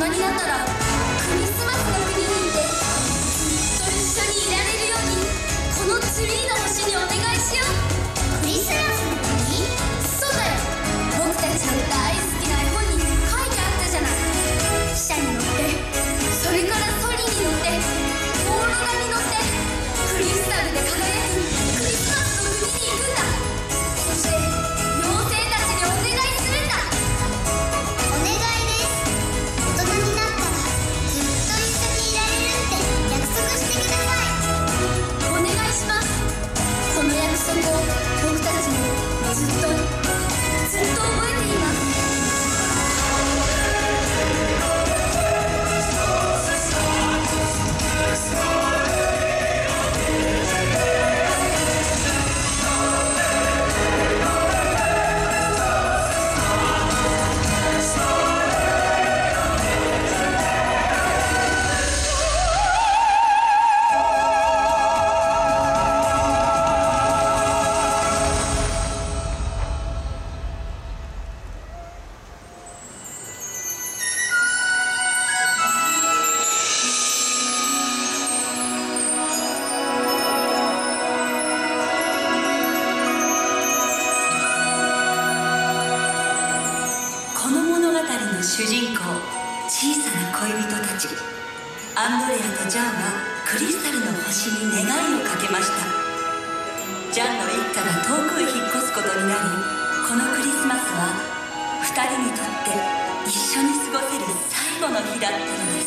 になったらクリスマスの国に行ってずっと一緒にいられるようにこのツリーの星にお願いしよう。クリスマスの国？そうだよ。僕たちの大好きな絵本に書いてあったじゃない。汽車に乗って、それからソリに乗って、オーロラに乗って、クリスタルで輝くクリスマスの国に行くんだ。そして妖精たちにお願いするんだ。 お願いです。大人になったらずっと一緒にいられるって約束してください。 お願いします。この約束を僕たちもずっと覚えています。 主人公、小さな恋人たちアンドレアとジャンはクリスタルの星に願いをかけました。ジャンの一家が遠くへ引っ越すことになり、このクリスマスは2人にとって一緒に過ごせる最後の日だったのです。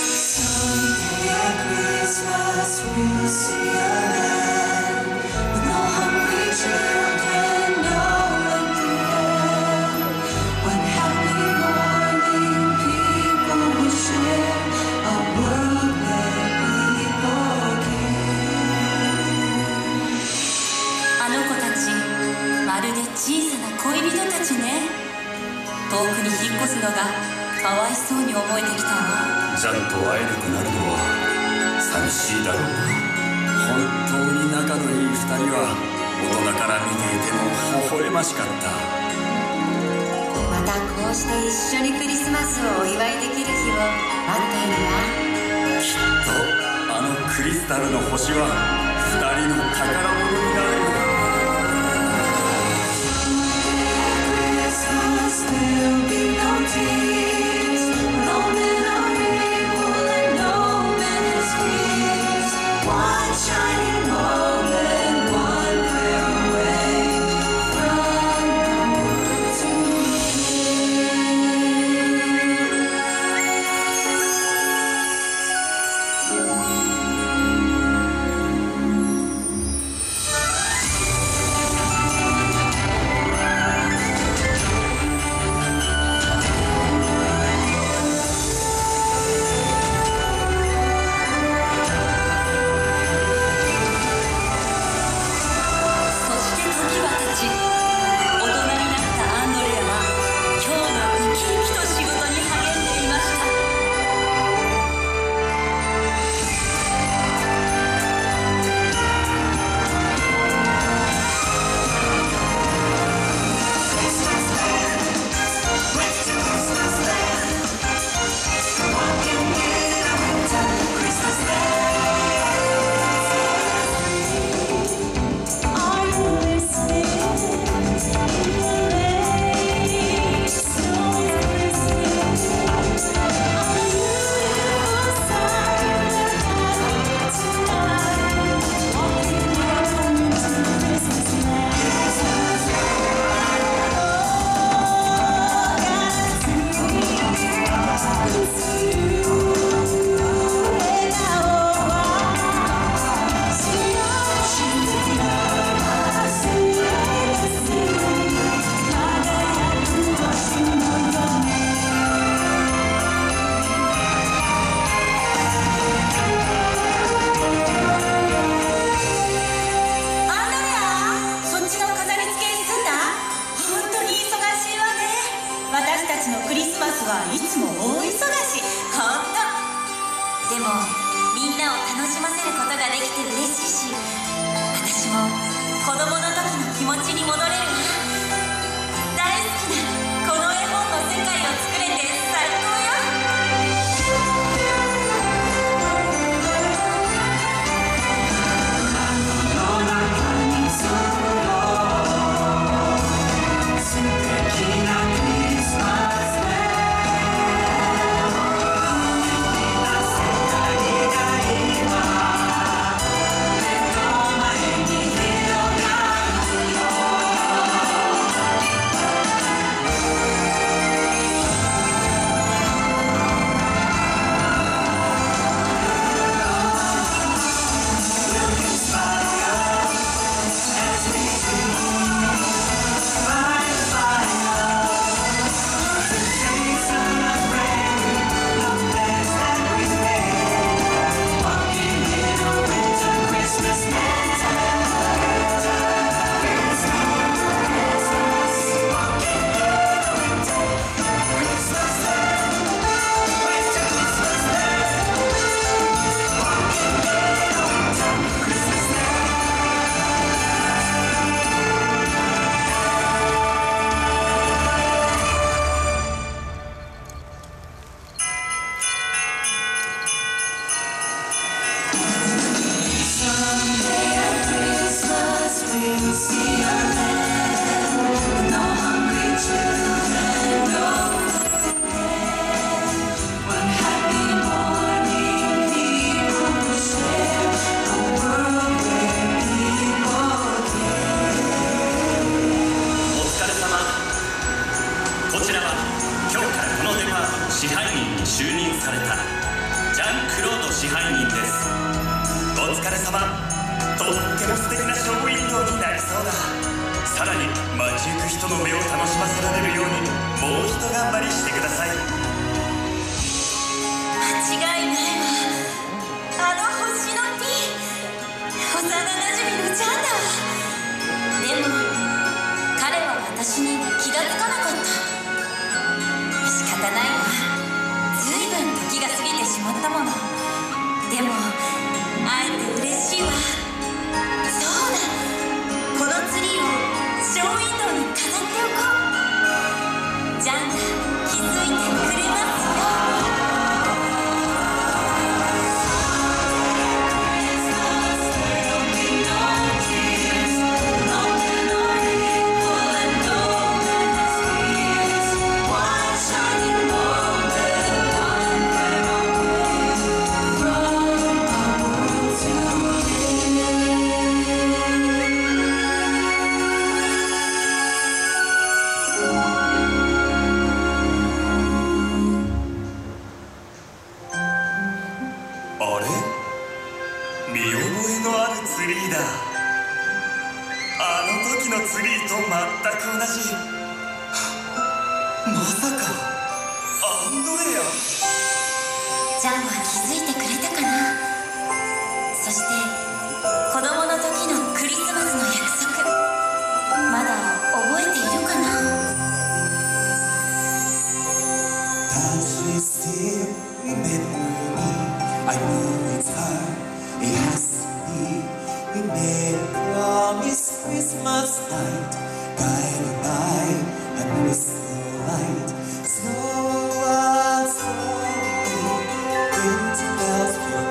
まるで小さな恋人たちね。遠くに引っ越すのがかわいそうに思えてきたわ。 ジャンと会えなくなるのは寂しいだろうな。本当に仲のいい二人は大人から見ていても微笑ましかった。 またこうして一緒にクリスマスをお祝いできる日を待っているわ。 きっとあのクリスタルの星は二人の宝物になるよ。 There'll be no tears, no men are able and no man has fears. One shining moment, one prayer away from the world to はいつも大忙し。ほんと。でもみんなを楽しませることができて嬉しいし、私も子供の時の気持ちに戻れるわ。大好きなこの絵本の世界を作れて最高よ。 支配人に就任されたジャン・クロード支配人です。お疲れ様。とっても素敵なショーウィンドウになりそうだ。さらに街行く人の目を楽しませられるようにもう一頑張りしてください。 間違いないわ。あの星のピ幼なじみのジャンだわ。でも彼は私に気がつかなかった。仕方ないわ。ずいぶん時が過ぎてしまったもの。でも会えて嬉しいわ。そうだ、このツリーをショーウィンドウに飾っておこう。ジャンが気づいてくれますよ。 あれ、見覚えのあるツリーだ。あの時のツリーと全く同じ。まさかアンドレア。 ジャンは気づいてくれたかな。そして子供の時のクリスマスの約束、まだ覚えているかな。 Does she still remember me? I know it's hard, it has to be. We made a promise Christmas night, guided by a crystal light. Snow was falling, winter bells were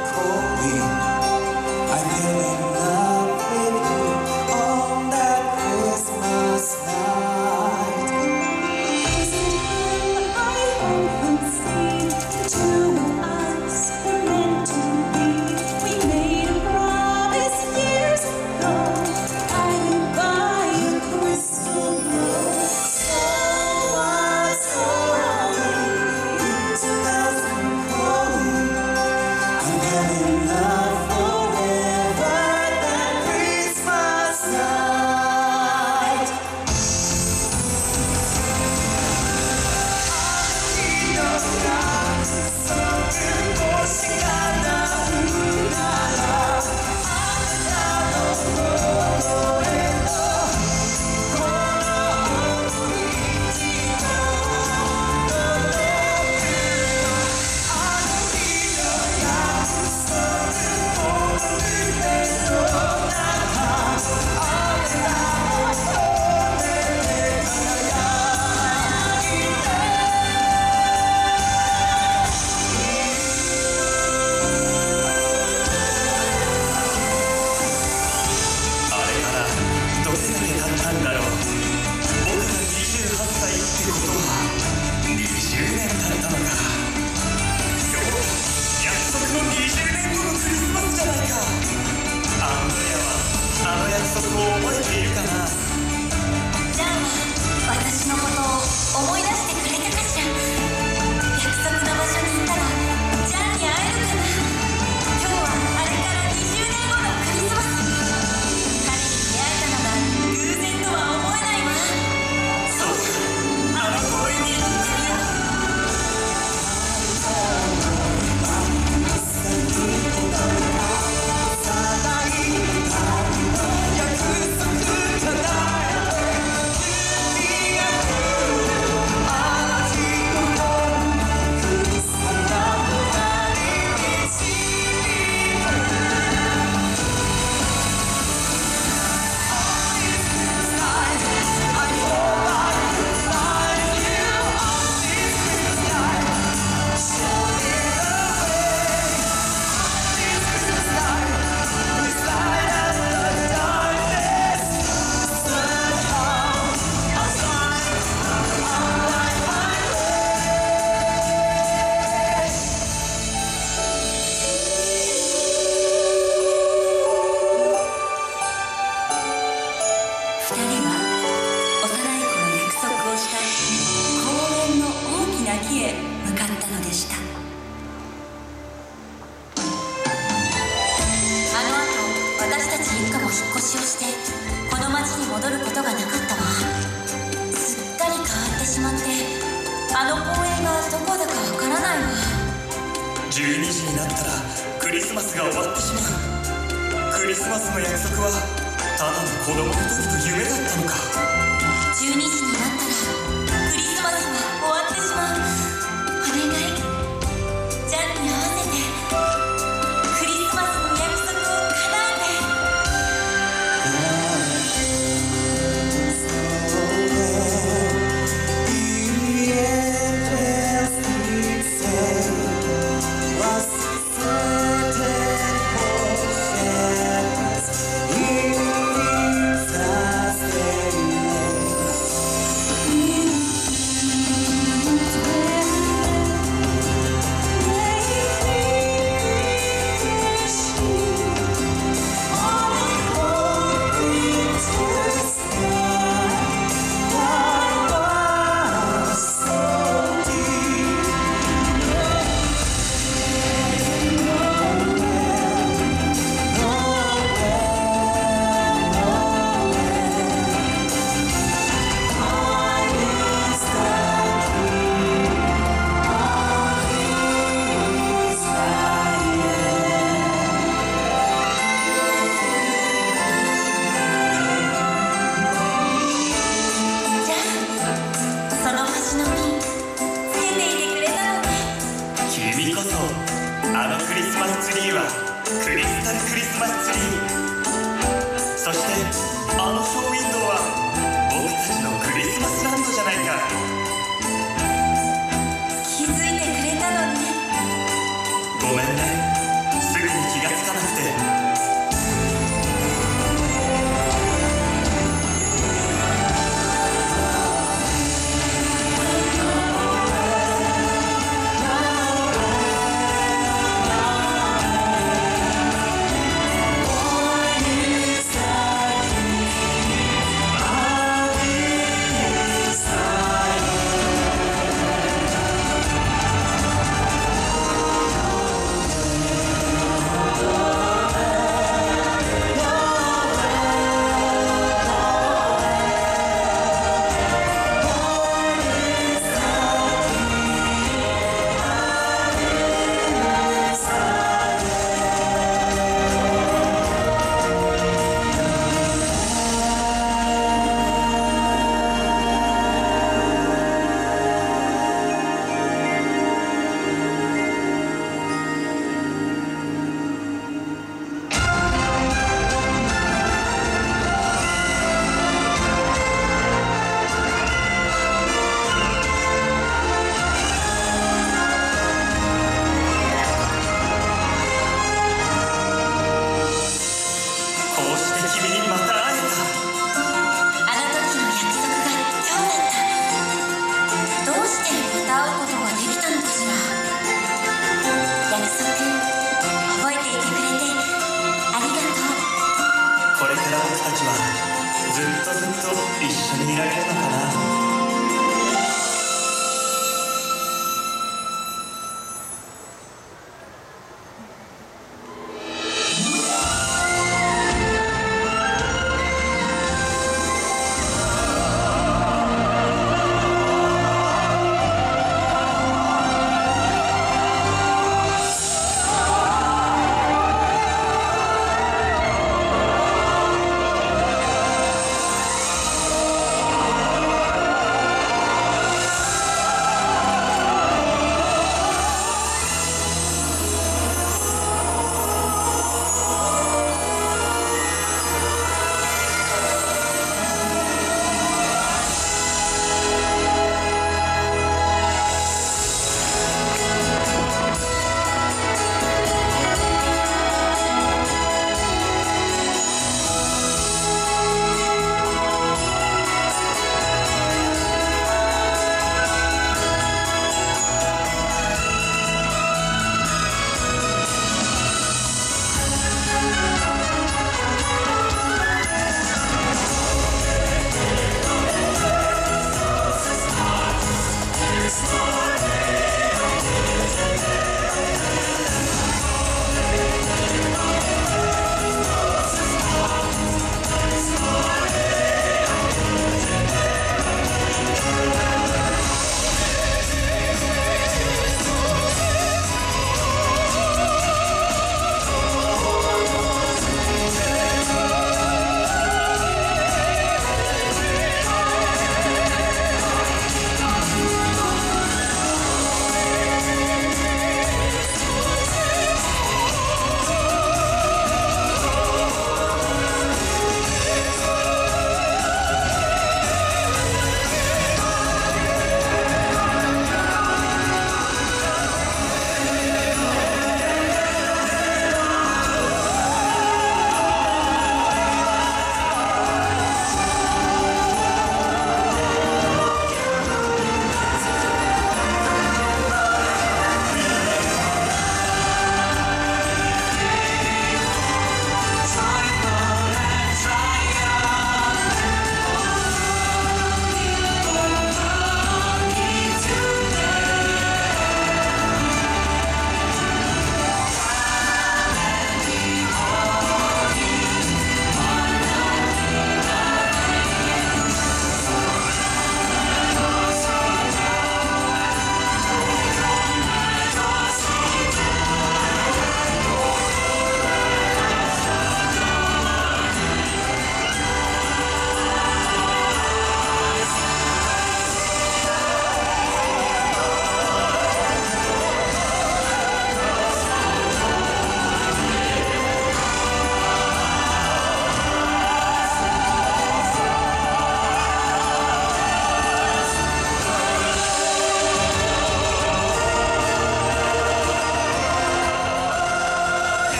のでした。 あの後、私たち一家も引っ越しをしてこの町に戻ることがなかったわ。すっかり変わってしまって、あの公園がどこだかわからないわ。 12時になったらクリスマスが終わってしまう。クリスマスの約束はただの子供の時の夢だったのか。 12時になったらクリスマスは終わってしまう。お願い、ジャンに合わせてクリスマスの約束を叶えて。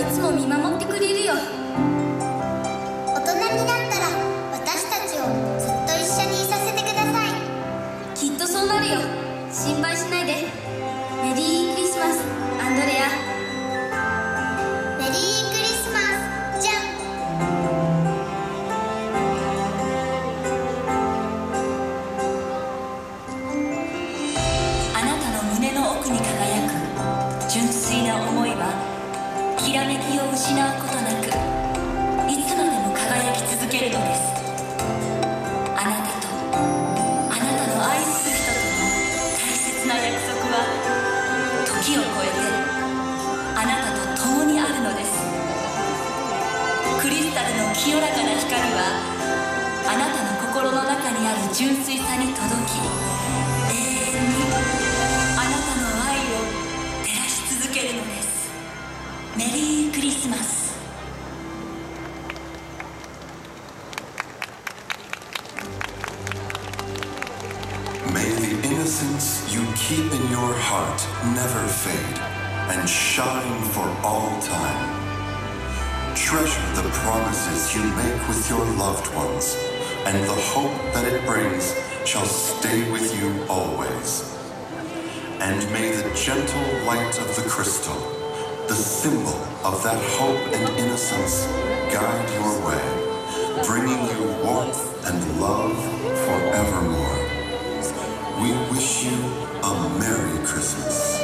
つも見守ってくれるよ。 大人になったら私たちをずっと一緒にいさせてください。 きっとそうなるよ。心配しないで。メリークリスマス、アンドレア。 メリークリスマス、じゃん。 あなたの胸の奥に輝く純粋な思いはきらめきを失うことなくいつまでも輝き続けるのです。あなたとあなたの愛する人との大切な約束は時を超えてあなたと共にあるのです。クリスタルの清らかな光はあなたの心の中にある純粋さに届き、永遠にあなたの愛を照らし続けるのです。メリークリスマス。 May the innocence you keep in your heart never fade and shine for all time. Treasure the promises you make with your loved ones, and the hope that it brings shall stay with you always. And may the gentle light of the crystal, the symbol of that hope and innocence, guide your way, bringing you warmth and love forevermore. We wish you a Merry Christmas.